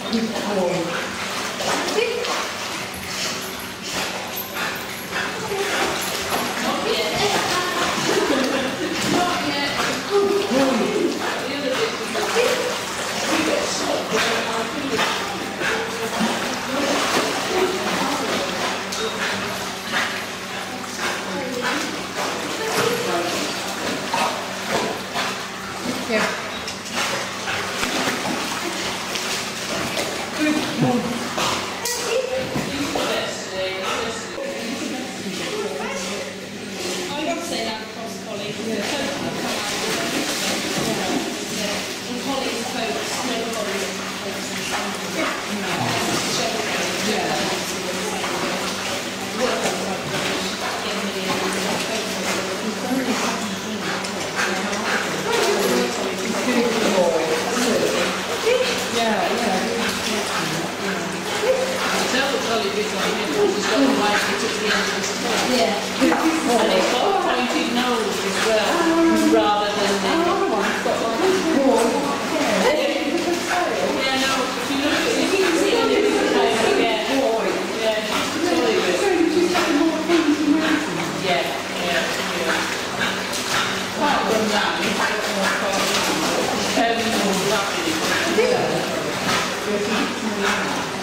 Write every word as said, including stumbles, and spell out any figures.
Good boy. Yeah. Good boy. I would say that across colleagues. Yeah. And colleagues focus, no colleagues focus on something. Yeah. Yeah, yeah. Tell the jolly bit on him, he's got the right to the end of his tail. Yeah. And he's got a pointed nose as well, rather than the... Another one's got like a boy. Yeah, no, if you look at it, you can see it in the tail again. Boy. Yeah, totally good. So you just have more things in your Yeah, yeah, yeah. Apart from that, he's got more fun. Um, lovely. Yeah.